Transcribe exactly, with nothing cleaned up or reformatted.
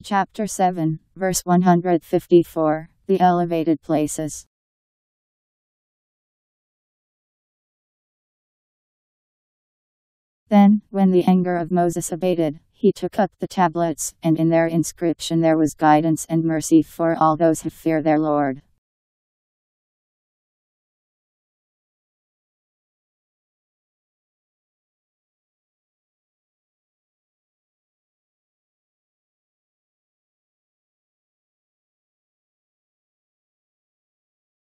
Chapter seven, verse one hundred fifty-four, the elevated places. Then, when the anger of Moses abated, he took up the tablets, and in their inscription there was guidance and mercy for all those who fear their Lord.